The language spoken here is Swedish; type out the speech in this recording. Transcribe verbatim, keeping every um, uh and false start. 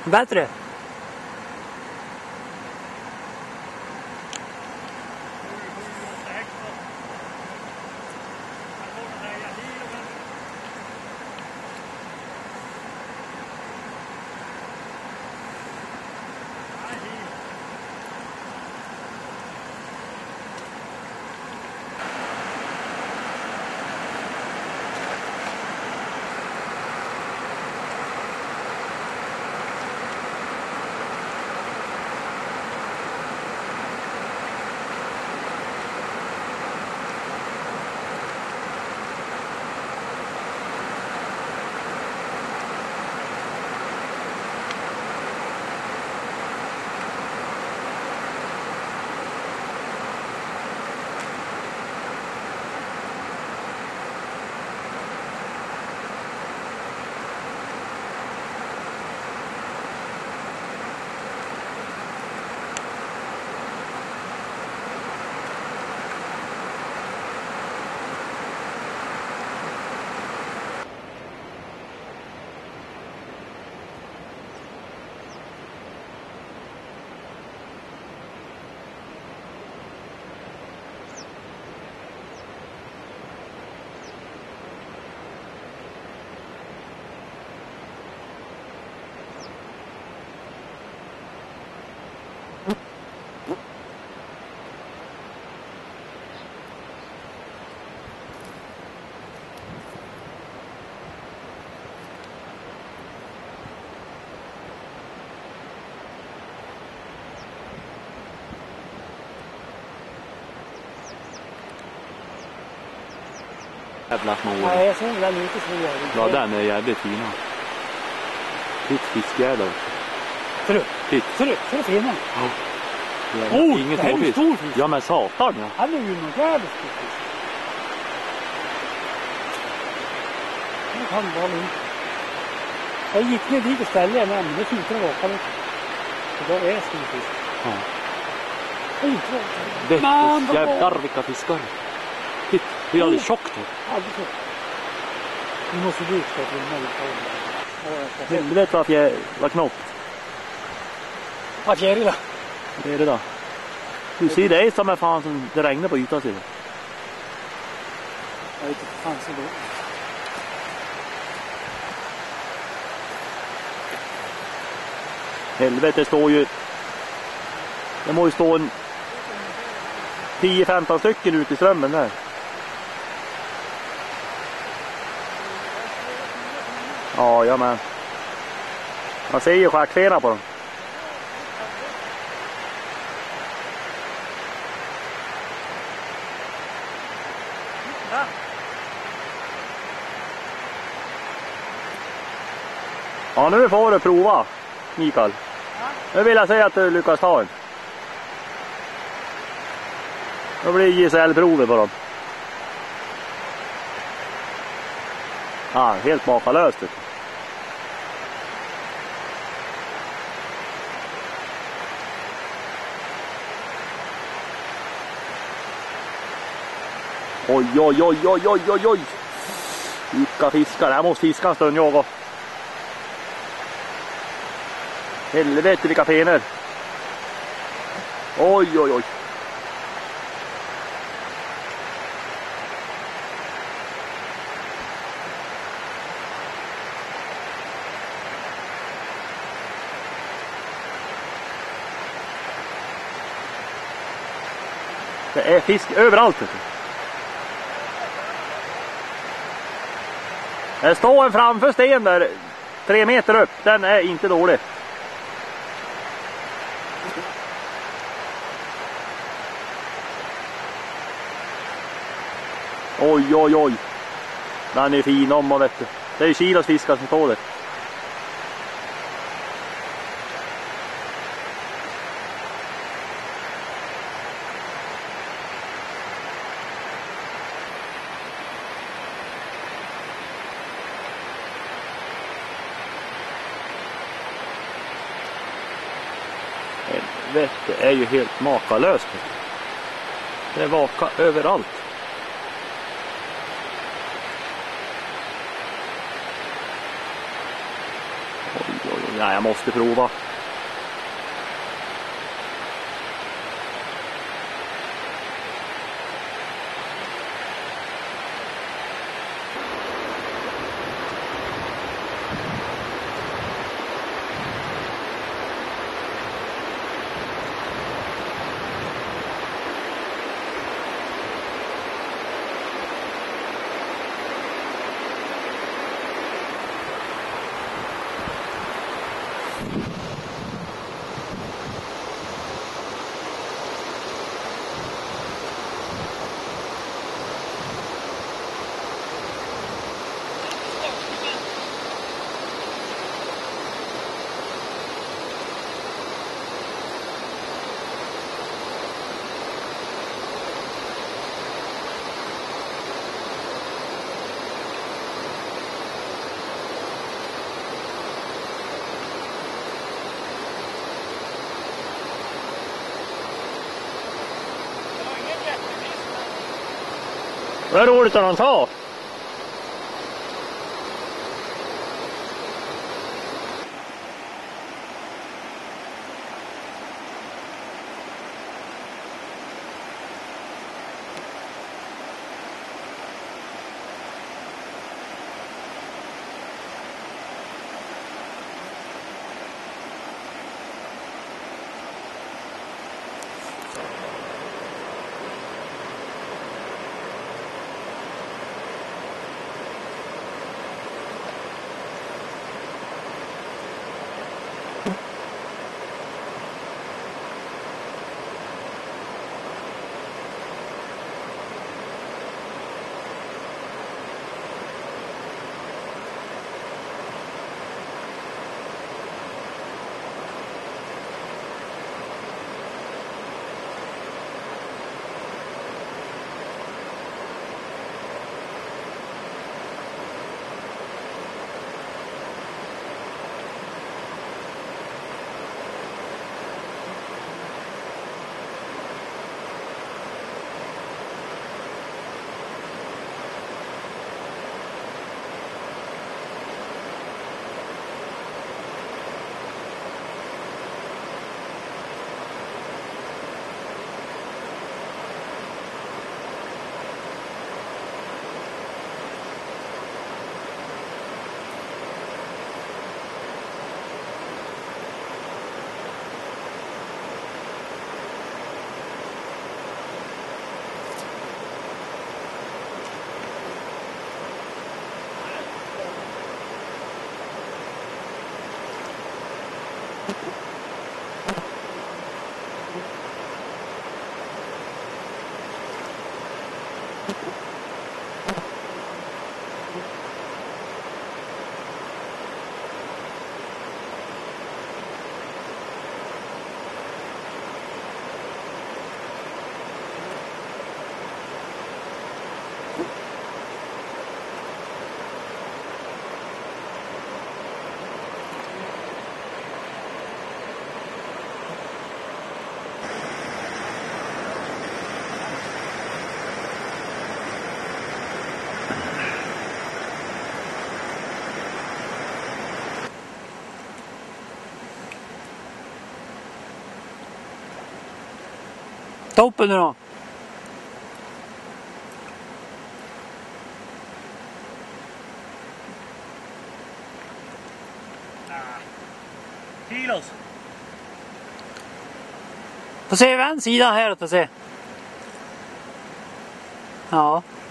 Bättre. Jävla små. Nej, jag ser den ute som gör det. Ja, den är jävligt fina. Titt fiskgärdar. Ser du? Titt. Ser du? Ser du fina? Ja. Oh, inget det här är en småfisk. stor fisk. Ja, men satan, ja. Han är ju någon jävligt stor fisk. Det kan vara lugnt. Jag gick ner dit och ställde jag med, men det slutade raka lite. Så då är det stor fisk. Ja. Oj, Vettes jävlar vilka fiskar. Titt, det är alldeles tjockt. Aldrig så. Vi måste dit för att vinna lite. Du vet vad fjär, vad knopp? Vad fjäril då? Det är det då. Du ser det är som en fan som det regnar på ytan sidan. Jag vet inte vad fan så då. Helvete, det står ju... Det må ju stå en tio femton stycken ute i strömmen där. Ja, ja men. Man ser ju schackfena på dem. Ja, nu får du prova, Mikael. Nu vill jag säga att du lyckas ta en. Då blir J S L-prover på dem. Ja, helt makalöst. Oj, oj, oj, oj, oj, oj, oj. Vilka fiskar. Jag måste fiska en stund jag också. Helvete vilka fenor. Oj, oj, oj. Det är fisk överallt. Det står en framför sten där, tre meter upp. Den är inte dålig. Oj, oj, oj. Den är fin om man vet du. Det är kilos fiskar som står där. Helvete, det är ju helt makalöst. Det är vaka överallt. Oj, oj, oj. Ja, jag måste prova. Det är roligt att han tar. Toppen nu då. Kilos. Får se vem sidan här att se. Ja.